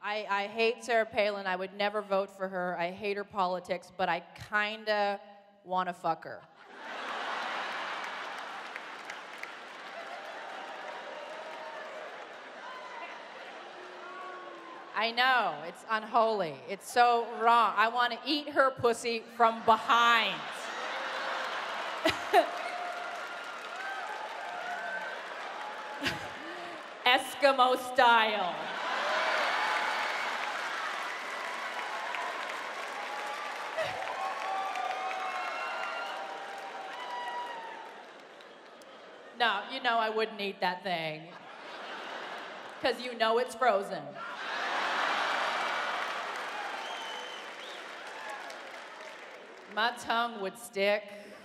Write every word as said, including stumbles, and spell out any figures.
I, I hate Sarah Palin. I would never vote for her. I hate her politics, but I kinda wanna fuck her. I know, it's unholy. It's so wrong. I want to eat her pussy from behind. Eskimo style. No, you know I wouldn't eat that thing. Because you know it's frozen. My tongue would stick.